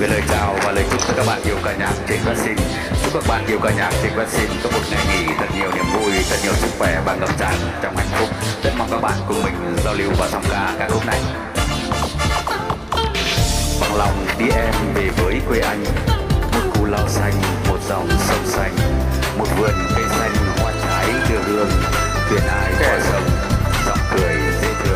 gửi lời chào và lời chúc tới các bạn yêu ca nhạc trên Văn Xin. Chúc các bạn yêu ca nhạc trên Văn Xin có một ngày nghỉ thật nhiều niềm vui, thật nhiều sức khỏe và ngập tràn trong hạnh phúc. Rất mong các bạn cùng mình giao lưu và song ca khúc này. Bằng lòng đi em về với quê anh, một cù lao xanh, một dòng sông xanh, một vườn cây xanh hoa trái đưa hương, thuyền ai qua sông, giọng cười dễ thương.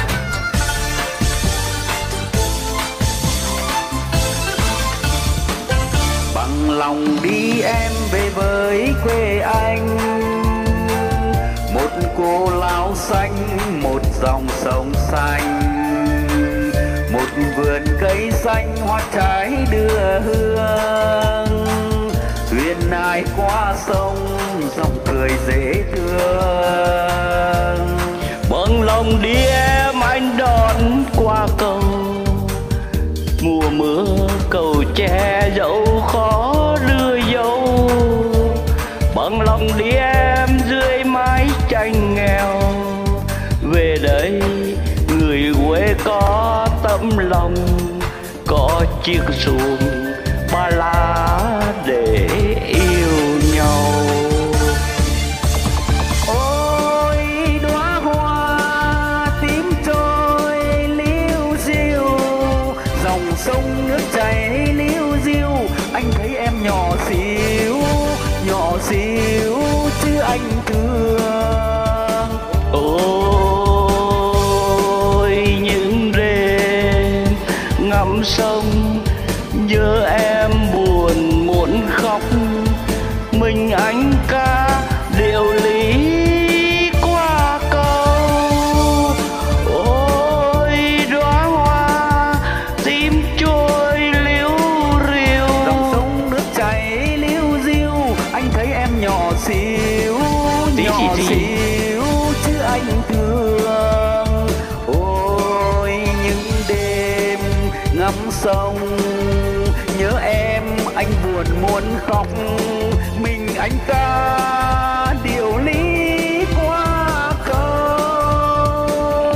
Bằng lòng đi em về với quê anh, một cô lao xanh, một dòng sông xanh, một vườn cây xanh hoa trái đưa hương, thuyền ai qua sông, giọng cười dễ thương. Bằng lòng đi em anh đón qua cầu, mùa mưa cầu che dẫu khó đưa dấu. Bằng lòng đi em dưới mái tranh nghèo, về đây người quê có tấm lòng, có chiếc xuồng ba lá để yêu nhau. Ôi đóa hoa tím trôi liu riu, dòng sông nước chảy liu riu, anh thấy em nhỏ xíu chứ anh thương. Ôi những đêm ngắm sông nhớ em buồn muốn khóc, mình anh ca điệu lý qua câu. Ôi đóa hoa tím trôi liu riu, dòng sông nước chảy liu riu, anh thấy em nhỏ xíu chứ anh thương. Ôi những đêm ngắm sông nhớ em anh buồn muốn khóc, mình anh ca điệu lý qua câu.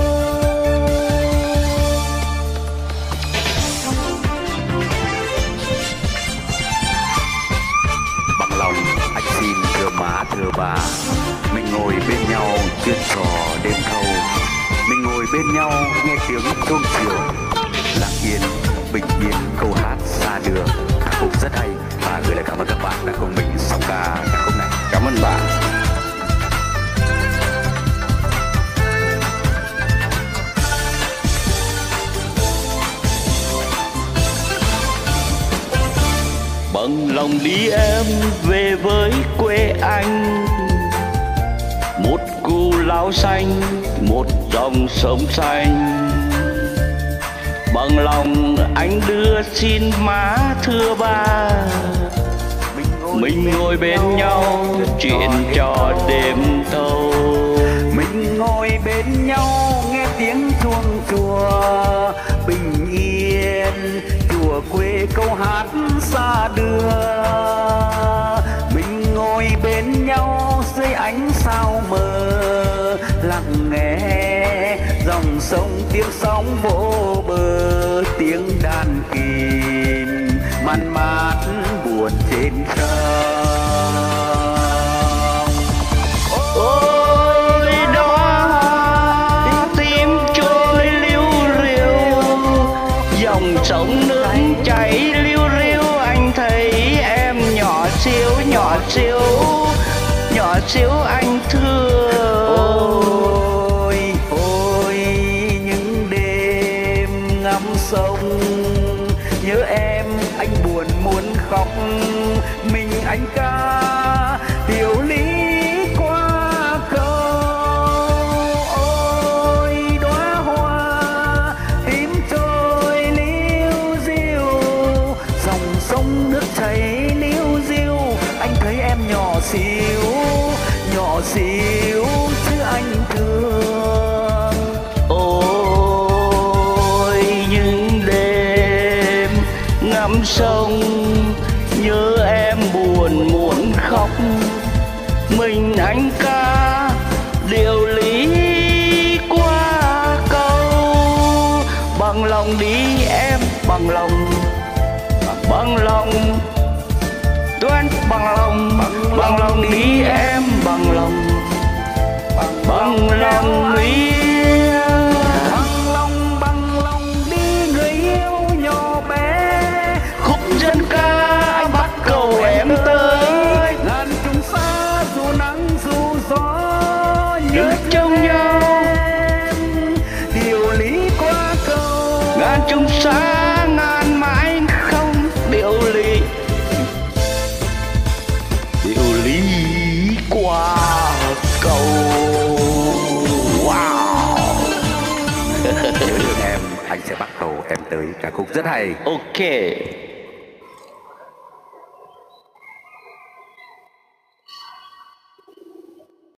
Bằng lòng anh xin thưa má thưa bà, mình ngồi bên nhau chuyện trò đêm thâu, mình ngồi bên nhau nghe tiếng chuông chiều, lặng yên bình yên câu hát xa đường. Ca khúc rất hay và gửi lời cảm ơn các bạn đã cùng mình song ca khúc này. Cảm ơn bạn. bằng lòng đi em về với quê anh, một cù lao xanh, một dòng sông xanh. Bằng lòng anh đưa xin má thưa ba, mình ngồi bên nhau chuyện trò đêm thâu. Mình ngồi bên nhau nghe tiếng chuông chùa bình yên, chùa quê câu hát xa đưa. Mình ngồi bên nhau dưới ánh sao mờ, lặng nghe dòng sông tiếng sóng vỗ bờ, tiếng đàn kìm man mát buồn trên sông. Ôi đóa hoa tím trôi liu riu, dòng sông nước chảy liu riu, anh thấy em nhỏ xíu nhỏ xíu nhỏ xíu anh thương. Ôi những đêm ngắm sông nhớ em anh buồn muốn khóc, mình anh ca điều lý qua câu. Ôi đóa hoa tím trôi liu riu, dòng sông nước chảy liu riu, anh thấy em nhỏ xíu chứ anh thương. Ôi những đêm ngắm sông nhớ em buồn muốn khóc, mình anh ca điệu lý qua câu. Bằng lòng đi em bằng lòng bằng lòng toan bằng lòng đi em, bằng lòng đi, bằng lòng đi người yêu nhỏ bé. khúc dân ca bắt cầu em tới, Ngàn trùng xa dù nắng dù gió đứng trong nhau điều lý qua cầu. ngàn trùng xa ngàn mãi không điều lý qua cầu. Wow. Nếu được em, anh sẽ bắt cầu em tới. Ca khúc rất hay. Ok.